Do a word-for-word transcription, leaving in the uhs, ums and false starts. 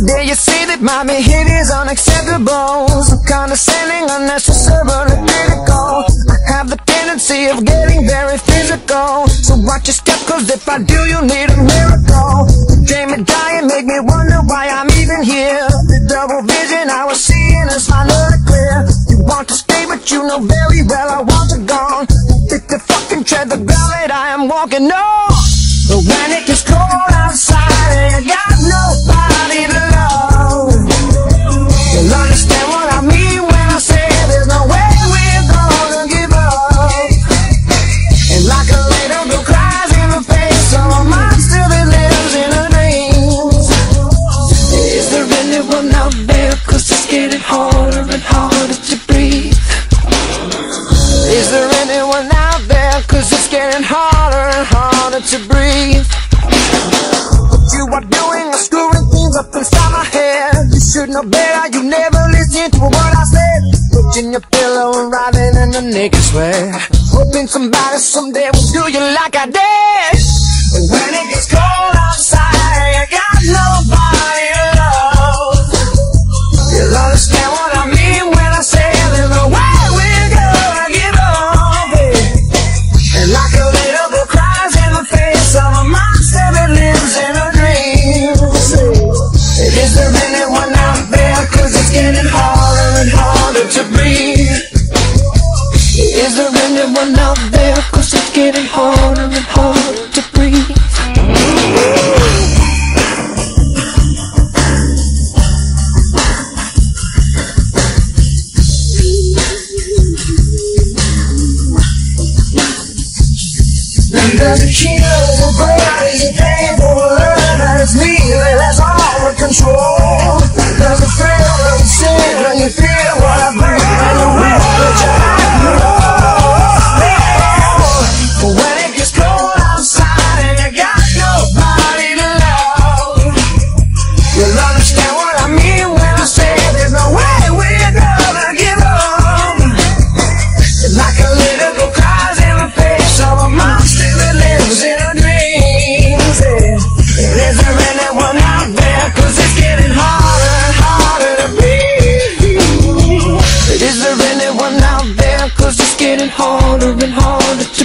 There you see that my behavior is unacceptable, so condescending, unnecessarily critical. I have the tendency of getting very physical, so watch your step, cause if I do you need a miracle. You dream me dying, make me wonder why I'm even here. The double vision I was seeing is finally clear. You want to stay but you know very well I want to gone. Pick the fucking tread the ground that I am walking on. But when it gets cold outside and you got nobody to love, you'll understand what I mean when I say there's no way we're gonna give up. And like a little girl cries in the face of a monster that lives in her dreams. Is there anyone out there? Cause it's getting harder and harder to breathe. Is there anyone out there? Cause it's getting harder and harder to breathe. What you are doing is screwing things up inside my head. You should know better, you never listen to a word I said. Touching your pillow and writhing in the naked sweat, hoping somebody someday will do you like I did. But when it gets cold outside, you got nobody to love. You'll understand what I mean when I say there's no way we're gonna give up, yeah. And like a little girl cries in the face of a monster that lives in her dreams. Is there anyone out there? Cause it's getting harder and harder to breathe. Is there anyone out there? Cause it's getting harder and harder to breathe. Does it kill the breath? Is it painful to learn that it's me that's all in control? Does it feel like you sing when you feel what I bring and the will that you have to know? But when it gets cold outside and you got nobody to love, you'll understand what I mean when I say there's no way we're gonna give up. Like a little girl cries in the face of a monster that lives in her dreams, yeah. Is there anyone out there? Cause it's getting harder and harder to breathe. Is there anyone out there? Cause it's getting harder and harder to